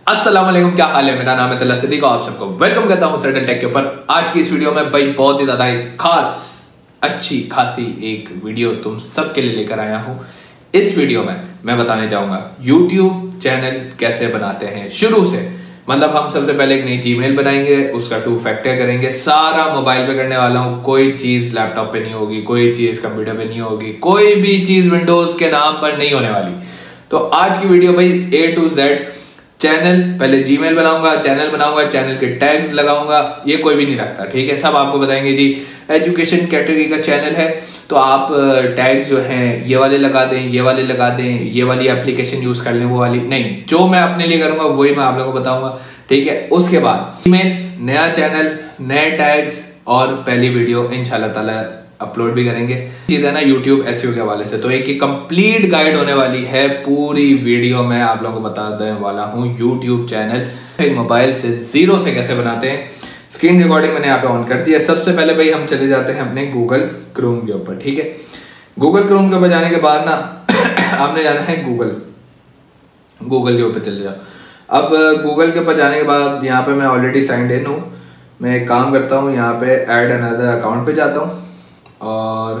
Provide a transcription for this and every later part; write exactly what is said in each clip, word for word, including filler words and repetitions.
अस्सलाम वालेकुम, क्या हाल है। मेरा नाम है तल्ला सिद्दीक और आप सबको वेलकम करता हूं सर्टन टेक के ऊपर। आज की इस वीडियो में भाई बहुत ही ज्यादा खास अच्छी खासी एक वीडियो तुम सबके लिए लेकर आया हूं। इस वीडियो में मैं बताने जाऊंगा यूट्यूब चैनल कैसे बनाते हैं शुरू से। मतलब हम सबसे पहले एक नई जीमेल बनाएंगे, उसका टू फैक्टर करेंगे, सारा मोबाइल पे करने वाला हूं। कोई चीज लैपटॉप पे नहीं होगी, कोई चीज कंप्यूटर पे नहीं होगी, कोई भी चीज विंडोज के नाम पर नहीं होने वाली। तो आज की वीडियो भाई ए टू जेड चैनल, पहले जीमेल बनाऊंगा, चैनल बनाऊंगा, चैनल के टैग्स लगाऊंगा, ये कोई भी नहीं रखता, ठीक है। सब आपको बताएंगे जी एजुकेशन कैटेगरी का चैनल है तो आप टैग्स जो हैं ये वाले लगा दें, ये वाले लगा दें, ये वाली एप्लीकेशन यूज कर लें, वो वाली नहीं। जो मैं अपने लिए करूंगा वही मैं आप लोगों को बताऊंगा, ठीक है। उसके बाद ईमेल, नया चैनल, नए टैग्स और पहली वीडियो इंशाल्लाह ताला अपलोड भी करेंगे। चीज है ना यूट्यूब एसईओ के हवाले से, तो एक कंप्लीट गाइड होने वाली है। पूरी वीडियो में आप लोगों को बता देने वाला हूँ यूट्यूब चैनल एक मोबाइल से जीरो से कैसे बनाते हैं। स्क्रीन रिकॉर्डिंग मैंने यहाँ पे ऑन कर दिया। सबसे पहले भाई हम चले जाते हैं अपने गूगल क्रोम के ऊपर, ठीक है। गूगल क्रोम के ऊपर जाने के बाद ना आपने जाना है गूगल गूगल के ऊपर चले जाओ। अब गूगल के ऊपर जाने के बाद यहाँ पे मैं ऑलरेडी साइंड इन हूँ। मैं एक काम करता हूँ, यहाँ पे ऐड अनदर अकाउंट पे जाता हूँ और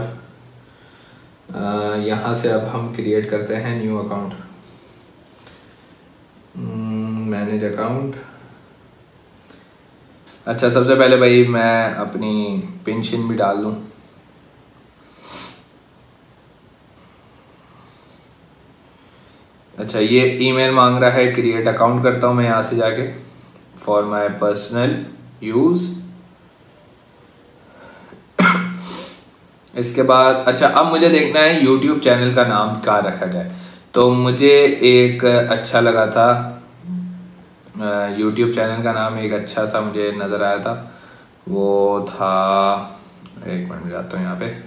यहाँ से अब हम क्रिएट करते हैं न्यू अकाउंट, मैनेज अकाउंट। अच्छा, सबसे पहले भाई मैं अपनी पिन शिन भी डाल दूँ। अच्छा, ये ईमेल मांग रहा है, क्रिएट अकाउंट करता हूँ मैं यहाँ से जाके फॉर माय पर्सनल यूज़। इसके बाद अच्छा अब मुझे देखना है यूट्यूब चैनल का नाम क्या रखा जाए। तो मुझे एक अच्छा लगा था, यूट्यूब चैनल का नाम एक अच्छा सा मुझे नज़र आया था, वो था, एक मिनट जाता हूँ यहाँ पे,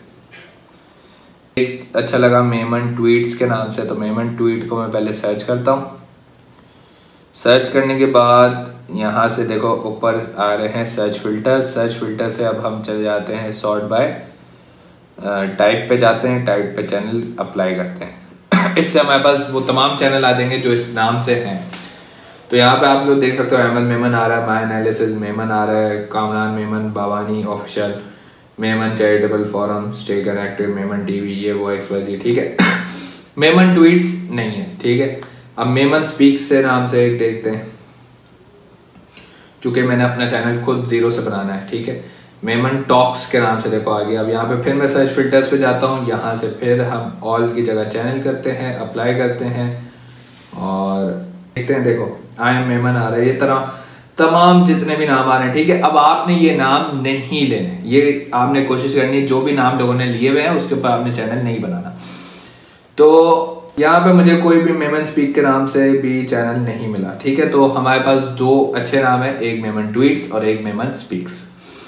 एक अच्छा लगा मेमन ट्वीट्स के नाम से। तो मेमन ट्वीट को मैं पहले सर्च करता हूँ। सर्च करने के बाद यहाँ से देखो ऊपर आ रहे हैं सर्च फिल्टर। सर्च फिल्टर से अब हम चले जाते हैं सॉर्ट बाय टाइप पे जाते हैं, टाइप पे चैनल अप्लाई करते हैं। इससे हमारे पास वो तमाम चैनल आ जाएंगे जो इस नाम से हैं। तो यहाँ पे आप लोग देख सकते हो, अहमद मेमन आ रहा है, माय एनालिसिस मेमन आ रहा है, Kamran Memon, Bawani official, Memon charitable forum, stay connected, Memon TV, ये वो एक्स वाई जी, ठीक है। मेमन ट्वीट्स नहीं है, ठीक है। अब मेमन स्पीक्स से नाम से एक देखते हैं, चूंकि मैंने अपना चैनल खुद जीरो से बनाना है, ठीक है। मेमन टॉक्स के नाम से देखो आ गया। अब यहाँ पे फिर मैं सर्च फिल्टर्स पे जाता हूँ, यहाँ से फिर हम ऑल की जगह चैनल करते हैं, अप्लाई करते हैं और देखते हैं। देखो आई एम मेमन आ रहा है, ये तरह तमाम जितने भी नाम आ रहे हैं, ठीक है। अब आपने ये नाम नहीं लेने, ये आपने कोशिश करनी है जो भी नाम लोगों ने लिए हुए हैं उसके ऊपर आपने चैनल नहीं बनाना। तो यहाँ पे मुझे कोई भी मेमन स्पीक के नाम से भी चैनल नहीं मिला, ठीक है। तो हमारे पास दो अच्छे नाम है, एक मेमन ट्वीट्स और एक मेमन स्पीक्स।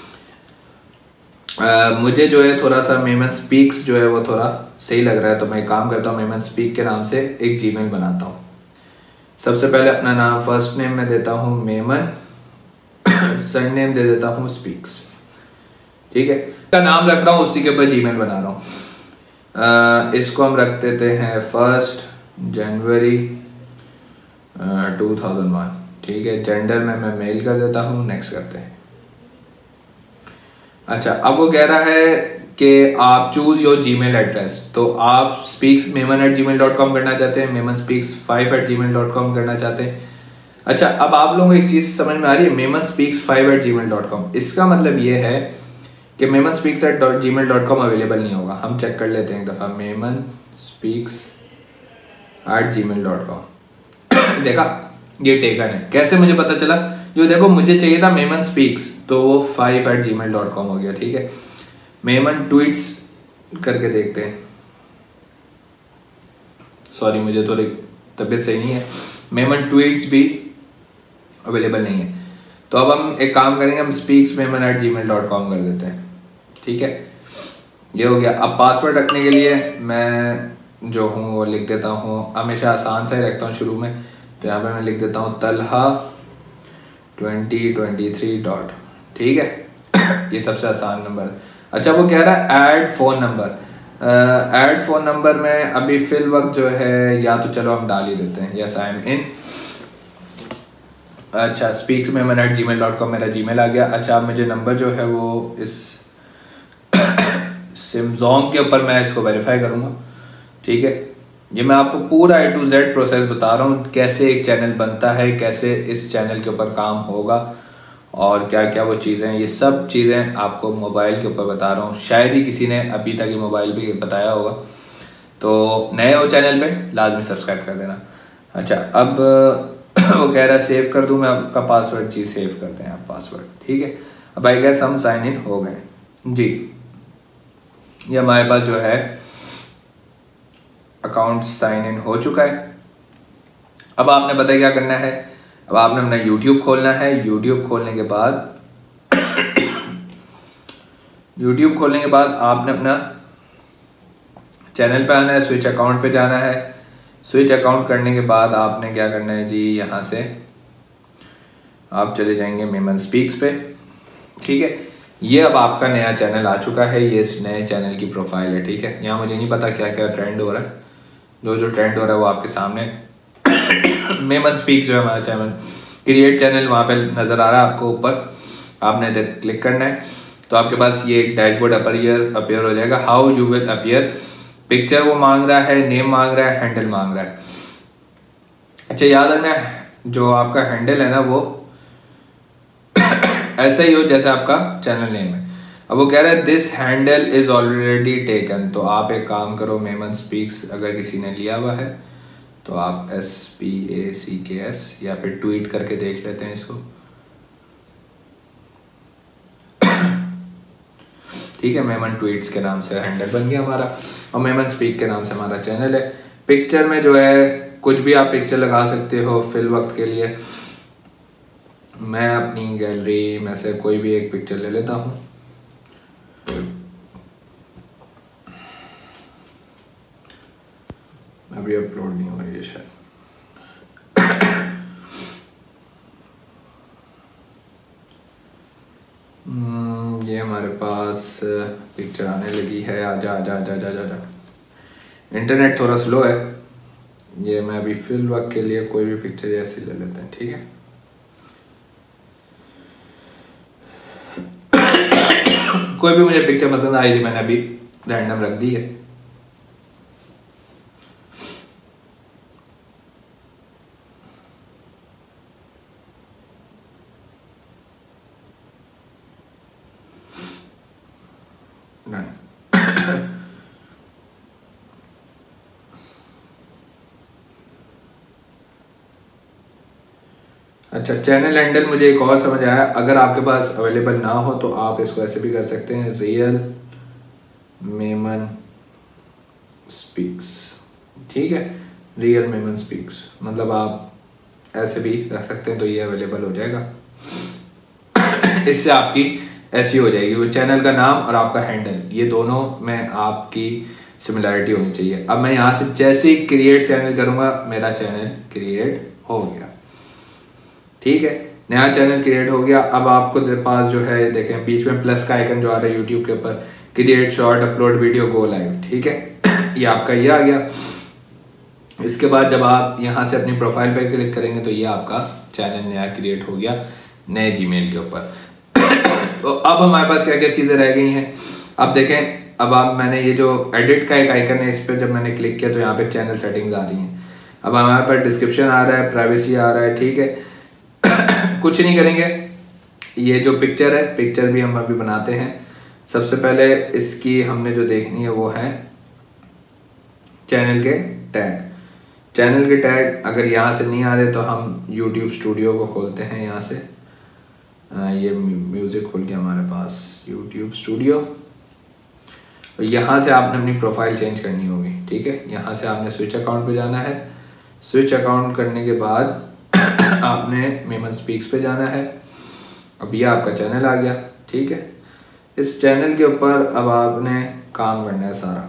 Uh, मुझे जो है थोड़ा सा मेमन स्पीक्स जो है वो थोड़ा सही लग रहा है, तो मैं काम करता हूँ मेमन स्पीक के नाम से एक जीमेल बनाता हूँ। सबसे पहले अपना नाम फर्स्ट नेम में देता हूँ मेमन, सरनेम दे देता हूँ स्पीक्स, ठीक है। का नाम रख रहा हूँ, उसी के ऊपर जीमेल बना रहा हूँ। uh, इसको हम रख देते हैं first January two thousand one, ठीक है। जेंडर में मैं मेल कर देता हूँ, नेक्स्ट करते हैं। अच्छा, अब वो कह रहा है कि आप चूज योर जीमेल एड्रेस। तो आप speaks Memon at Gmail dot com करना चाहते हैं, Memon speaks five at Gmail dot com करना चाहते हैं। अच्छा, अब आप लोगों को एक चीज समझ में आ रही है, Memon speaks five at Gmail dot com, इसका मतलब ये है कि Memon speaks at Gmail dot com available नहीं होगा। हम चेक कर लेते हैं एक दफा, Memon speaks at Gmail dot com देखा ये टेकन है। कैसे मुझे पता चला? जो देखो मुझे चाहिए था मेमन स्पीक्स, तो वो five at Gmail dot com हो गया, ठीक है। मेमन ट्वीट्स करके देखते हैं। सॉरी, मुझे थोड़ी तबीयत सही नहीं है। मेमन ट्वीट्स भी अवेलेबल नहीं है। तो अब हम एक काम करेंगे, हम speaks Memon at Gmail dot com कर देते हैं, ठीक है। ये हो गया। अब पासवर्ड रखने के लिए मैं जो हूँ वो लिख देता हूँ, हमेशा आसान सा ही रखता हूँ शुरू में। तो यहाँ पे मैं लिख देता हूँ Talha twenty twenty three dot, ठीक है। ये सबसे आसान नंबर है। अच्छा, वो कह रहा है add phone number. Add phone number में अभी फिल वक्त जो है, या तो चलो हम डाल ही देते हैं, यस आई एम इन। अच्छा स्पीक्स में मैंने जी मेल डॉट कॉम मेरा जी मेल आ गया। अच्छा अब मुझे नंबर जो है वो इस सिमजोंग के ऊपर मैं इसको वेरीफाई करूँगा, ठीक है। ये मैं आपको पूरा ए टू जेड प्रोसेस बता रहा हूँ, कैसे एक चैनल बनता है, कैसे इस चैनल के ऊपर काम होगा और क्या क्या वो चीज़ें हैं, ये सब चीज़ें आपको मोबाइल के ऊपर बता रहा हूँ। शायद ही किसी ने अभी तक ये मोबाइल पे बताया होगा। तो नए हो चैनल पे लाजमी सब्सक्राइब कर देना। अच्छा अब वो कह रहा है सेव कर दूँ मैं आपका पासवर्ड। जी सेव करते हैं आप पासवर्ड, ठीक है। अब आई गेस हम साइन इन हो गए जी। ये हमारे पास जो है अकाउंट साइन इन हो चुका है। अब आपने पता है क्या करना है, अब आपने अपना यूट्यूब खोलना है। यूट्यूब खोलने के बाद यूट्यूब खोलने के बाद आपने अपना चैनल पे आना है, स्विच अकाउंट पे जाना है। स्विच अकाउंट करने के बाद आपने क्या करना है जी, यहाँ से आप चले जाएंगे मेमन स्पीक्स पे, ठीक है। ये अब आपका नया चैनल आ चुका है, ये इस नए चैनल की प्रोफाइल है, ठीक है। यहाँ मुझे नहीं पता क्या क्या ट्रेंड हो रहा है, जो जो ट्रेंड हो रहा है वो आपके सामने मेमन स्पीक्स जो है हमारा चैनल, क्रिएट चैनल वहाँ पे नज़र आ रहा है आपको ऊपर, आपने इधर क्लिक करना है तो आपके पास ये एक डैशबोर्ड अपीयर अपीयर हो जाएगा। How you will appear, picture वो मांग रहा है, नेम मांग रहा है, हैंडल मांग रहा है। अच्छा याद रखना जो आपका हैंडल है ना वो ऐसा ही हो जैसे आपका चैनल नेम है। अब वो कह रहा है this handle is already taken, तो आप एक काम करो, मेमन स्पीक्स अगर किसी ने लिया हुआ है तो आप एस पी ए सी के एस या फिर ट्वीट करके देख लेते हैं इसको, ठीक है। मेमन ट्वीट्स के नाम से हैंडल बन गया हमारा और मेमन स्पीक के नाम से हमारा चैनल है। पिक्चर में जो है कुछ भी आप पिक्चर लगा सकते हो फिल वक्त के लिए। मैं अपनी गैलरी में से कोई भी एक पिक्चर ले लेता हूँ। अभी अपलोड नहीं हो रही है शायद। ये हमारे पास पिक्चर आने लगी है। आजा आजा आजा आजा आजा। इंटरनेट थोड़ा स्लो है। ये मैं अभी फिल वक्त के लिए कोई भी पिक्चर ऐसी ले लेते हैं, ठीक है। कोई भी मुझे पिक्चर पसंद आई थी, मैंने अभी रैंडम रख दी है। अच्छा चैनल हैंडल मुझे एक और समझ आया, अगर आपके पास अवेलेबल ना हो तो आप इसको ऐसे भी कर सकते हैं, रियल मेमन स्पीक्स, ठीक है। रियल मेमन स्पीक्स मतलब आप ऐसे भी रख सकते हैं तो ये अवेलेबल हो जाएगा। इससे आपकी ऐसी हो जाएगी, वो चैनल का नाम और आपका हैंडल ये दोनों में आपकी सिमिलैरिटी होनी चाहिए। अब मैं यहाँ से जैसे ही क्रिएट चैनल करूँगा मेरा चैनल क्रिएट हो गया, ठीक है। नया चैनल क्रिएट हो गया। अब आपको पास जो है देखें बीच में प्लस का आइकन जो आ रहा है यूट्यूब के ऊपर, create short upload video go live, ठीक है। ये आपका ये आ गया। इसके बाद जब आप यहाँ से अपनी प्रोफाइल पे क्लिक करेंगे तो ये आपका चैनल नया क्रिएट हो गया नए जीमेल के ऊपर। तो अब हमारे पास क्या क्या चीज़ें रह गई हैं, अब देखें। अब आप मैंने ये जो एडिट का एक आइकन है इस पर जब मैंने क्लिक किया तो यहाँ पे चैनल सेटिंग्स आ रही हैं। अब हमारे पास डिस्क्रिप्शन आ रहा है, प्राइवेसी आ रहा है, ठीक है। कुछ नहीं करेंगे, ये जो पिक्चर है पिक्चर भी हम अभी बनाते हैं। सबसे पहले इसकी हमने जो देखनी है वो है चैनल के टैग। चैनल के टैग अगर यहाँ से नहीं आ रहे तो हम यूट्यूब स्टूडियो को खोलते हैं। यहाँ से आ, ये म्यूज़िक खोल के हमारे पास यूट्यूब स्टूडियो, तो यहाँ से आपने अपनी प्रोफाइल चेंज करनी होगी, ठीक है। यहाँ से आपने स्विच अकाउंट पे जाना है। स्विच अकाउंट करने के बाद आपने मेमन स्पीक्स पे जाना है। अब ये आपका चैनल आ गया, ठीक है। इस चैनल के ऊपर अब आपने काम करना है सारा।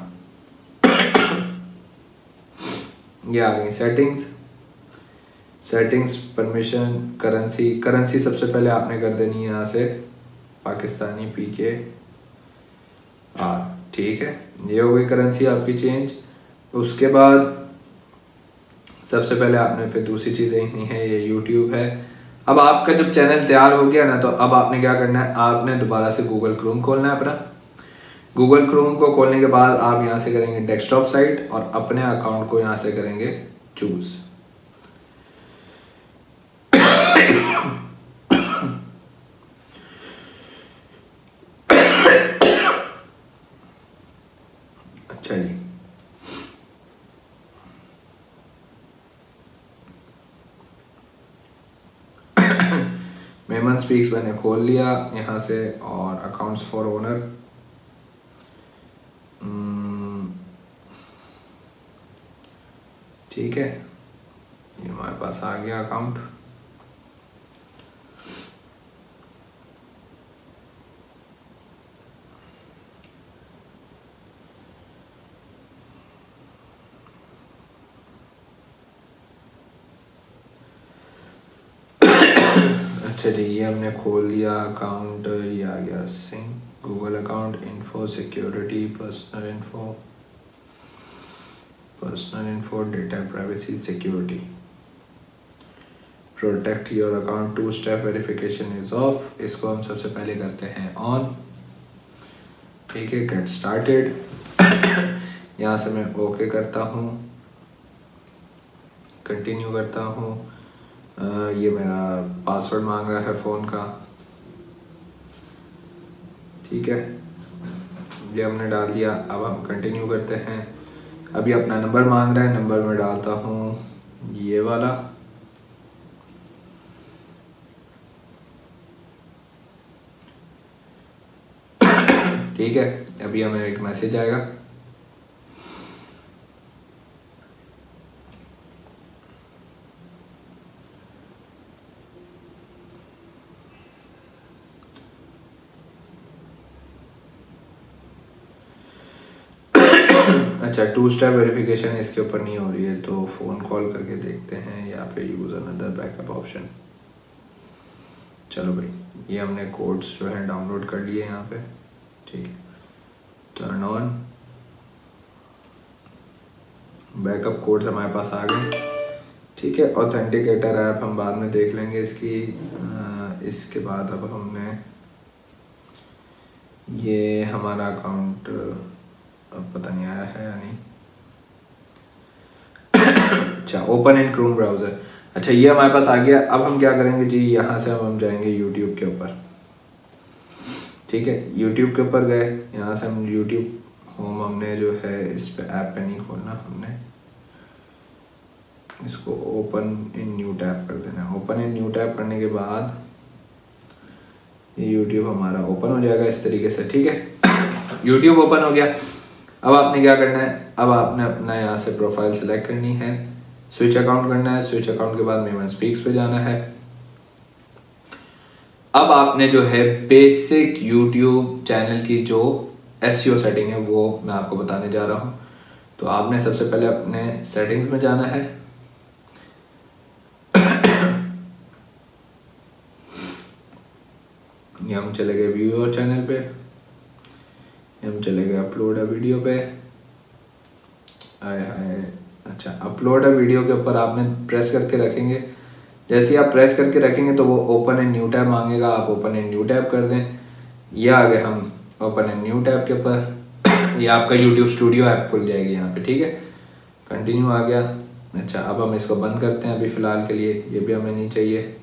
ये आ गई settings, settings, permission, currency. Currency सबसे पहले आपने कर देनी है यहाँ से पाकिस्तानी पी के आर, ठीक है। ये हो गई करेंसी आपकी चेंज। उसके बाद सबसे पहले आपने फिर दूसरी चीज़ देखनी है, ये यूट्यूब है। अब आपका जब चैनल तैयार हो गया ना, तो अब आपने क्या करना है, आपने दोबारा से गूगल क्रोम खोलना है अपना। गूगल क्रोम को खोलने के बाद आप यहाँ से करेंगे डेस्कटॉप साइट और अपने अकाउंट को यहाँ से करेंगे चूज। अच्छा जी, मेमन स्पीक्स मैंने खोल लिया यहाँ से, और अकाउंट्स फॉर ओनर, ठीक है, ये हमारे पास आ गया अकाउंट। अच्छा जी, ये हमने खोल दिया अकाउंट, ये आ गया sync, Google account, info, security, personal info, personal info, data privacy, security, protect your account, two step verification is off, इसको हम सबसे पहले करते हैं ऑन। ठीक है, गेट स्टार्टेड। यहाँ से मैं ओके करता हूँ, कंटिन्यू करता हूँ। ये मेरा पासवर्ड मांग रहा है फ़ोन का, ठीक है, ये हमने डाल दिया। अब हम कंटिन्यू करते हैं। अभी अपना नंबर मांग रहा है, नंबर में डालता हूँ ये वाला, ठीक है। अभी हमें एक मैसेज आएगा, अच्छा, टू स्टेप वेरिफिकेशन इसके ऊपर नहीं हो रही है, तो फ़ोन कॉल करके देखते हैं यहाँ पे, यूज़ अनदर बैकअप ऑप्शन। चलो भाई, ये हमने कोड्स जो है डाउनलोड कर लिए यहाँ पे, ठीक है, टर्न ऑन, बैकअप कोड्स हमारे पास आ गए, ठीक है। ऑथेंटिकेटर ऐप हम बाद में देख लेंगे इसकी। आ, इसके बाद अब हमने ये हमारा अकाउंट अब पता नहीं आया है या नहीं। अच्छा, ओपन इन क्रोम ब्राउज़र, अच्छा ये हमारे पास आ गया। अब हम क्या करेंगे जी, यहाँ से हम जाएंगे यूट्यूब के ऊपर, ठीक है। यूट्यूब के ऊपर गए, यहाँ से हम यूट्यूब होम, हमने जो है इस पे ऐप पे नहीं खोलना, हमने इसको ओपन इन न्यू टैब कर देना है। ओपन इन न्यू टैब करने के बाद ये यूट्यूब हमारा ओपन हो जाएगा इस तरीके से, ठीक है। यूट्यूब ओपन हो गया। अब आपने क्या करना है, अब आपने अपना यहाँ से प्रोफाइल सेलेक्ट करनी है, स्विच अकाउंट करना है। स्विच अकाउंट के बाद मेमन स्पीक्स पे जाना है। अब आपने जो है बेसिक यूट्यूब चैनल की जो एसईओ सेटिंग है वो मैं आपको बताने जा रहा हूँ। तो आपने सबसे पहले अपने सेटिंग्स में जाना है। ये हम चले गए व्यू चैनल पे, हम चले गए अपलोड अ वीडियो पे, आए हाय, अच्छा अपलोड अ वीडियो के ऊपर आपने प्रेस करके रखेंगे। जैसे ही आप प्रेस करके रखेंगे तो वो ओपन एंड न्यू टैब मांगेगा, आप ओपन एंड न्यू टैब कर दें। ये आ गए हम ओपन एंड न्यू टैब के ऊपर, ये आपका यूट्यूब स्टूडियो ऐप खुल जाएगी यहाँ पे, ठीक है। कंटिन्यू आ गया। अच्छा, अब हम इसको बंद करते हैं अभी फ़िलहाल के लिए, ये भी हमें नहीं चाहिए।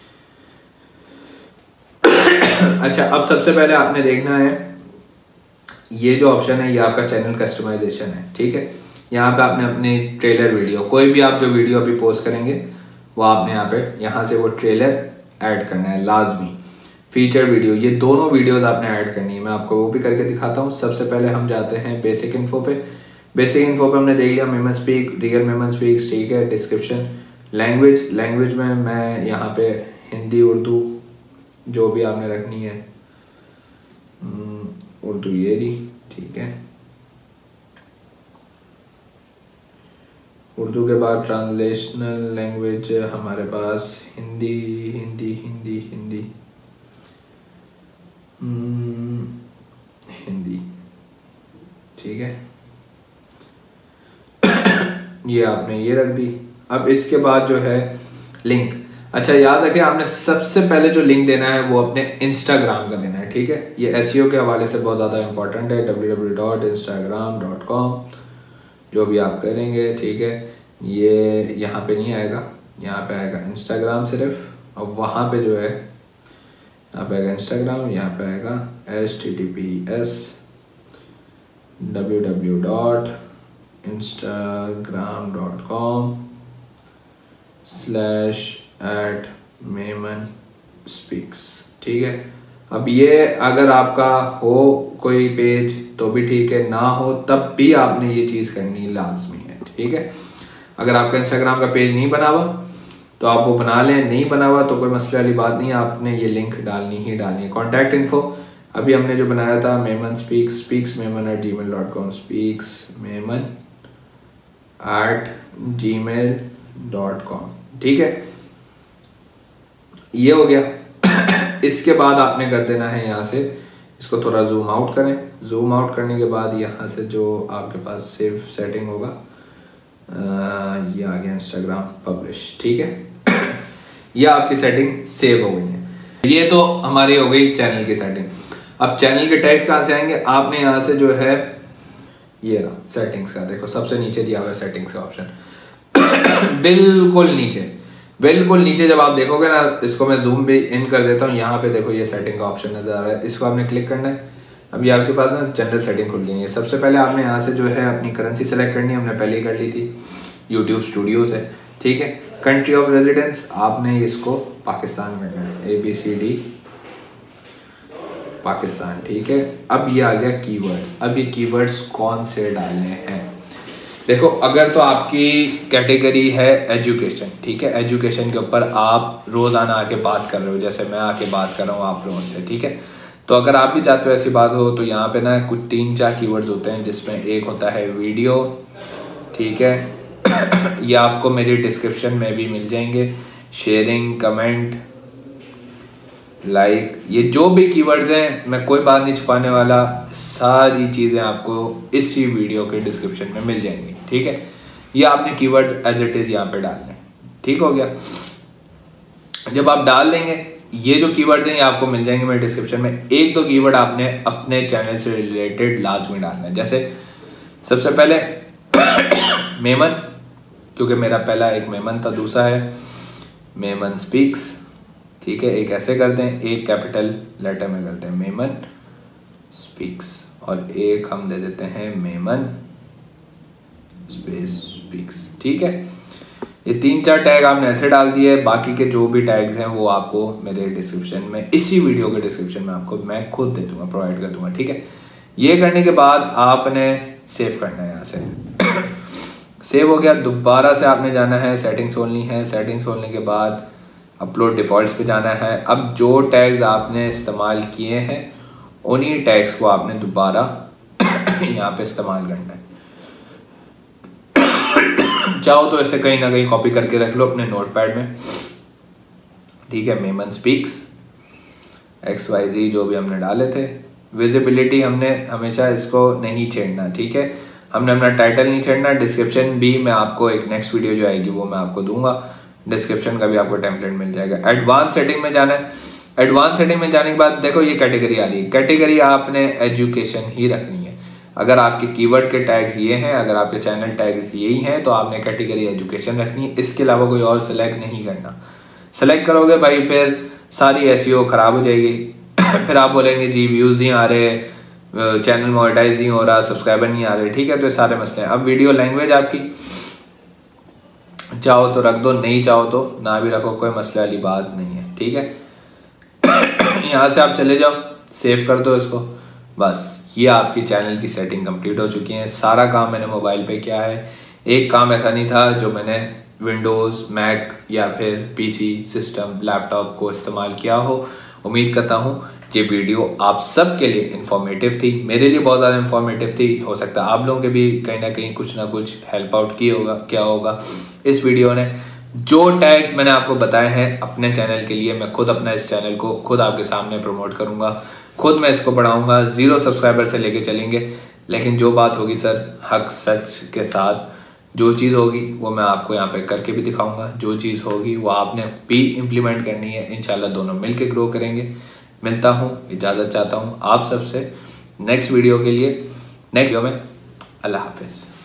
अच्छा, अब सबसे पहले आपने देखना है ये जो ऑप्शन है, ये आपका चैनल कस्टमाइजेशन है, ठीक है। यहाँ पे आपने अपने ट्रेलर वीडियो, कोई भी आप जो वीडियो अभी पोस्ट करेंगे वो आपने यहाँ पे यहाँ से वो ट्रेलर ऐड करना है लाजमी। फीचर वीडियो, ये दोनों वीडियोस आपने ऐड करनी है, मैं आपको वो भी करके दिखाता हूँ। सबसे पहले हम जाते हैं बेसिक इन्फो पे। बेसिक इन्फो पे हमने देख लिया Memon speak, real Memon speaks, ठीक है। डिस्क्रिप्शन, लैंग्वेज, लैंग्वेज में मैं यहाँ पे हिंदी, उर्दू जो भी आपने रखनी है, उर्दू ये रही, ठीक है। उर्दू के बाद ट्रांसलेशनल लैंग्वेज हमारे पास हिंदी, हिंदी, हिंदी, हिंदी, हिंदी, ठीक है। ये आपने ये रख दी। अब इसके बाद जो है लिंक, अच्छा याद रखें, आपने सबसे पहले जो लिंक देना है वो अपने इंस्टाग्राम का देना है, ठीक है। ये एसईओ के हवाले से बहुत ज़्यादा इंपॉर्टेंट है, W W W dot Instagram dot com जो भी आप करेंगे, ठीक है। ये यहाँ पे नहीं आएगा, यहाँ पे आएगा इंस्टाग्राम सिर्फ, और वहाँ पे जो है यहाँ पे आएगा इंस्टाग्राम, यहाँ पे आएगा H T T P S W W dot Instagram dot com slash at Memon speaks, ठीक है। अब ये अगर आपका हो कोई पेज तो भी ठीक है, ना हो तब भी आपने ये चीज़ करनी लाजमी है, ठीक है। अगर आपका इंस्टाग्राम का पेज नहीं बना हुआ तो आप वो बना लें, नहीं बना हुआ तो कोई मसले वाली बात नहीं है, आपने ये लिंक डालनी ही डालनी है। कॉन्टैक्ट इन्फो अभी हमने जो बनाया था Memon speaks, speaks Memon at Gmail dot com, speaks Memon at Gmail dot com, ठीक है। ये हो गया। इसके बाद आपने कर देना है यहाँ से, इसको थोड़ा जूम आउट करें। जूम आउट करने के बाद यहाँ से जो आपके पास सेव सेटिंग होगा, आ, ये आ गया इंस्टाग्राम पब्लिश, ठीक है। ये आपकी सेटिंग सेव हो गई है। ये तो हमारी हो गई चैनल की सेटिंग। अब चैनल के टैग्स कहाँ से आएंगे, आपने यहाँ से जो है ये ना सेटिंग्स का, देखो सबसे नीचे दिया हुआ है सेटिंग्स का ऑप्शन बिल्कुल नीचे, बिल्कुल नीचे जब आप देखोगे ना, इसको मैं जूम भी इन कर देता हूँ, यहाँ पे देखो ये सेटिंग का ऑप्शन नजर आ रहा है, इसको आपने क्लिक करना है। अभी आपके पास ना जनरल सेटिंग खुल गई है। सबसे पहले आपने यहाँ से जो है अपनी करेंसी सेलेक्ट करनी है, हमने पहले ही कर ली थी यूट्यूब स्टूडियो से, ठीक है। कंट्री ऑफ रेजिडेंस आपने इसको पाकिस्तान करना है, A B C D Pakistan, ठीक है। अब ये आ गया कीवर्ड्स। अब ये कीवर्ड्स कौन से डालने हैं, देखो अगर तो आपकी कैटेगरी है एजुकेशन, ठीक है, एजुकेशन के ऊपर आप रोज़ाना आके बात कर रहे हो, जैसे मैं आके बात कर रहा हूँ आप लोगों से, ठीक है। तो अगर आप भी चाहते हो ऐसी बात हो तो यहाँ पे ना कुछ तीन चार कीवर्ड्स होते हैं, जिसमें एक होता है वीडियो, ठीक है। ये आपको मेरी डिस्क्रिप्शन में भी मिल जाएंगे, शेयरिंग, कमेंट, लाइक, ये जो भी कीवर्ड्स हैं, मैं कोई बात नहीं छुपाने वाला, सारी चीज़ें आपको इसी वीडियो के डिस्क्रिप्शन में मिल जाएंगी, ठीक है। ये आपने कीवर्ड्स एज इट इज़ यहाँ पे डालने, ठीक हो गया। जब आप डाल देंगे ये जो कीवर्ड्स हैं ये आपको मिल जाएंगे मेरे डिस्क्रिप्शन में। एक दो कीवर्ड आपने अपने चैनल से रिलेटेड लाजमी डालना है, जैसे सबसे पहले मेमन, क्योंकि मेरा पहला एक मेमन था, दूसरा है मेमन स्पीक्स, ठीक है। एक ऐसे करते हैं, एक कैपिटल लेटर में करते हैं मेमन स्पीक्स, और एक हम दे देते हैं मेमन स्पेस स्पीक्स, ठीक है। ये तीन चार टैग आपने ऐसे डाल दिए, बाकी के जो भी टैग्स हैं वो आपको मेरे डिस्क्रिप्शन में, इसी वीडियो के डिस्क्रिप्शन में आपको मैं खुद दे दूंगा, प्रोवाइड कर दूंगा, ठीक है। ये करने के बाद आपने सेव करना है, यहाँ से सेव हो गया। दोबारा से आपने जाना है, सेटिंग्स खोलनी है, सेटिंग्स खोलने के बाद अपलोड डिफ़ॉल्ट्स पे जाना है। अब जो टैग्स आपने इस्तेमाल किए हैं उन्हीं टैग्स को आपने दोबारा यहाँ पे इस्तेमाल करना है। चाहो तो ऐसे कहीं ना कहीं कॉपी करके रख लो अपने नोटपैड में, ठीक है। Memon speaks, X Y G जो भी हमने डाले थे। विजिबिलिटी हमने हमेशा इसको नहीं छेड़ना, ठीक है। हमने अपना टाइटल नहीं छेड़ना। डिस्क्रिप्शन भी मैं आपको एक नेक्स्ट वीडियो जो आएगी वो मैं आपको दूंगा, डिस्क्रिप्शन का भी आपको टेम्पलेट मिल जाएगा। एडवांस सेटिंग में जाना है। एडवांस सेटिंग में जाने के बाद देखो ये कैटेगरी आ रही है, कैटेगरी आपने एजुकेशन ही रखनी है। अगर आपके कीवर्ड के टैग्स ये हैं, अगर आपके चैनल टैग्स यही हैं, तो आपने कैटेगरी एजुकेशन रखनी है, इसके अलावा कोई और सेलेक्ट नहीं करना। सेलेक्ट करोगे भाई फिर सारी एसईओ खराब हो जाएगी फिर आप बोलेंगे जी व्यूज नहीं आ रहे, चैनल मोनेटाइज नहीं हो रहा, सब्सक्राइबर नहीं आ रहे, ठीक है। तो ये सारे मसले हैं। अब वीडियो लैंग्वेज आपकी चाहो तो रख दो, नहीं चाहो तो ना भी रखो, कोई मसले वाली बात नहीं है, ठीक है। यहाँ से आप चले जाओ, सेव कर दो इसको, बस ये आपकी चैनल की सेटिंग कंप्लीट हो चुकी है। सारा काम मैंने मोबाइल पे किया है, एक काम ऐसा नहीं था जो मैंने विंडोज़, मैक या फिर पीसी सिस्टम, लैपटॉप को इस्तेमाल किया हो। उम्मीद करता हूँ ये वीडियो आप सब के लिए इन्फॉर्मेटिव थी, मेरे लिए बहुत ज़्यादा इन्फॉर्मेटिव थी। हो सकता है आप लोगों के भी कहीं ना कहीं कुछ ना कुछ हेल्प आउट किया होगा, क्या होगा इस वीडियो ने। जो टैग्स मैंने आपको बताए हैं अपने चैनल के लिए, मैं खुद अपना इस चैनल को खुद आपके सामने प्रमोट करूंगा, खुद मैं इसको बढ़ाऊंगा, जीरो सब्सक्राइबर से लेके चलेंगे। लेकिन जो बात होगी सर हक सच के साथ, जो चीज़ होगी वो मैं आपको यहाँ पे करके भी दिखाऊंगा, जो चीज़ होगी वो आपने भी इम्प्लीमेंट करनी है। इंशाल्लाह दोनों मिलके ग्रो करेंगे। मिलता हूँ, इजाज़त चाहता हूँ आप सबसे नेक्स्ट वीडियो के लिए। नेक्स्ट वीडियो में अल्लाह हाफिज़।